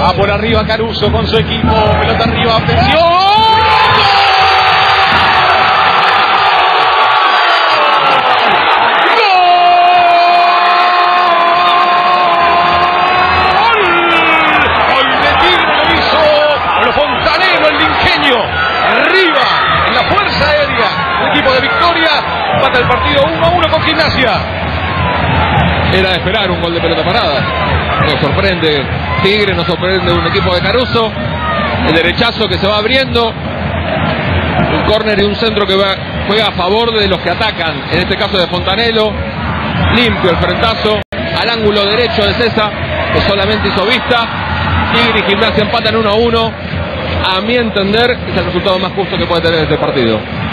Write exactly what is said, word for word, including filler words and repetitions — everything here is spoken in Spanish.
Va por arriba Caruso con su equipo. Pelota arriba, atención. Arriba, en la fuerza aérea, el equipo de Victoria empata el partido uno a uno con Gimnasia. Era de esperar un gol de pelota parada. Nos sorprende Tigre, nos sorprende un equipo de Caruso. El derechazo que se va abriendo. Un córner y un centro que va, juega a favor de los que atacan. En este caso de Fontanelo. Limpio el frentazo al ángulo derecho de César, que solamente hizo vista. Tigre y Gimnasia empatan uno a uno. A mi entender, es el resultado más justo que puede tener este partido.